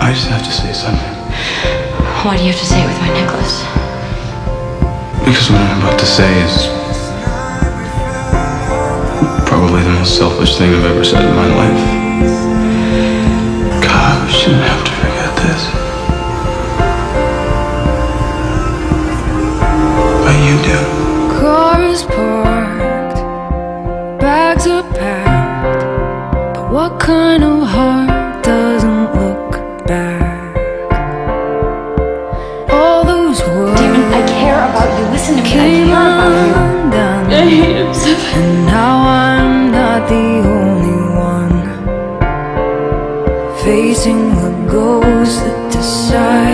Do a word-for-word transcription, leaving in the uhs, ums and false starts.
I just have to say something. Why do you have to say it with my necklace? Because what I'm about to say is probably the most selfish thing I've ever said in my life. God, we shouldn't have to forget this. But you do. Cars parked, bags are packed, but what kind of heart doesn't look back? All those words. Damon, I care about you. Listen to me. I care about you. I hate him so bad. And now I'm not the only one facing the ghost that decides.